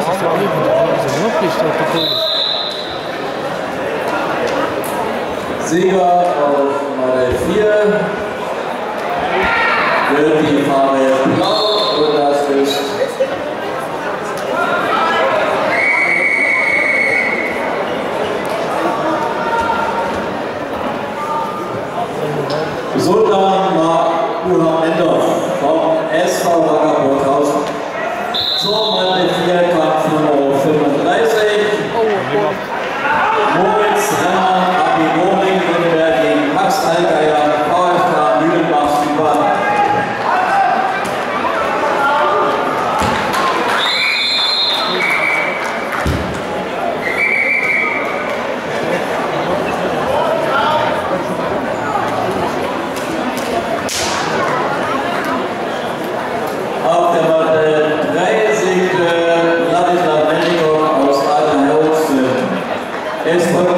ist das der Leben, das ist noch nicht Sieger auf Nummer 4 wird die Farbe Blau und das ist Sultan Endorf vom SV Wacker Burghausen. Zur Nummer 4 Kampf Nummer 35. Moritz Renner, Abi Moring, Nürnberg gegen Max Allgeier, VfK Mühlenbach-Südbaden. Auf der Matte 3 siegte Ladislav Melnikov aus Altenhausen.